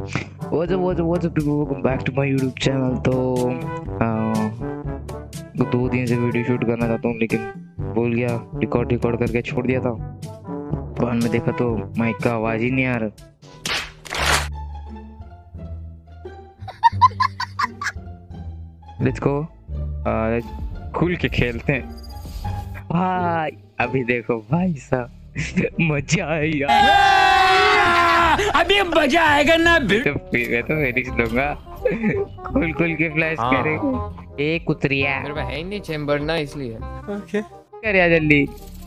What's up people, welcome back to my YouTube channel। तो 2 दिन से वीडियो शूट करना चाहता हूँ लेकिन भूल गया, रिकॉर्ड करके छोड़ दिया था। बाद में देखा तो माइक का आवाज ही नहीं आ रहा। लेट्स गो, खुल के खेलते हैं भाई। अभी देखो भाई साहब, मजा आएगा, अभी मजा आएगा ना। तो मैं तो फिनिश लूंगा। खुल के फ्लैश करेंगे। ए कुतरिया, मेरे पास है ही नहीं चेंबर ना, इसलिए। ओके कर यार जल्दी,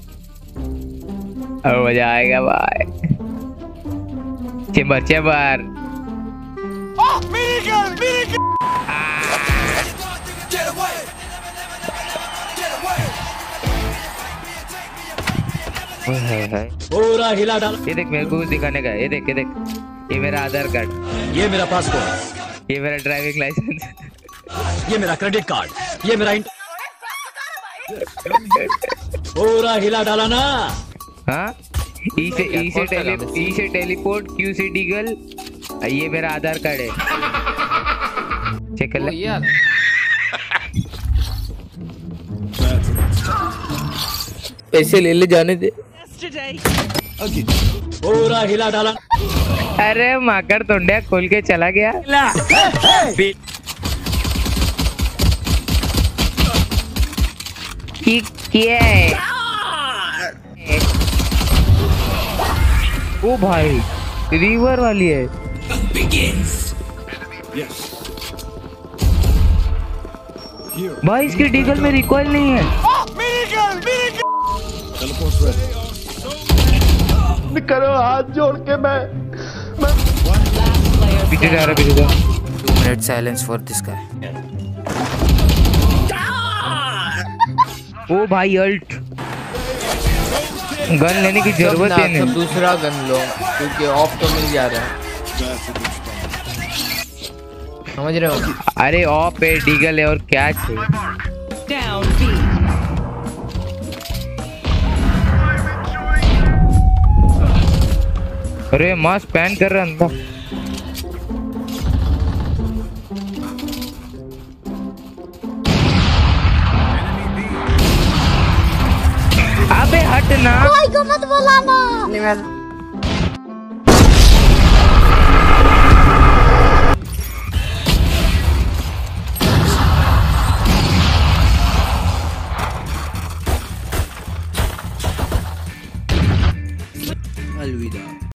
अब मजा आएगा भाई। चेंबर पूरा हिला डाला। ये देख, मेरे को कुछ दिखाने का है। ये देख, ये मेरा आधार कार्ड, ये मेरा पासपोर्ट, ये मेरा ड्राइविंग लाइसेंस, ये मेरा क्रेडिट कार्ड, ये मेरा पूरा हिला डाला ना। हाँ, ई से टेलीपोर्ट, क्यू से डीगल, ये मेरा आधार कार्ड है। चेक कर ले यार। पैसे ले जाने दे। पूरा हिला डाला। अरे माकर तोंडिया खोल के चला गया। क्या है? ओ भाई, रिवर वाली है। भाई इसके डीगल में रिकॉइल नहीं है। करो हाथ जोड़ के मैं पीछे जा रहा, 2 minute silence for this guy। ओ भाई अल्ट, गन लेने की जरूरत ही नहीं। दूसरा गन लो क्योंकि ऑफ तो मिल जा रहा है, समझ रहे हो? अरे ऑफ है, डीगल है, और क्या चाहिए। अरे मास्क पहन कर रहा अंदर। अबे हट ना, कोई को मत बुलाना।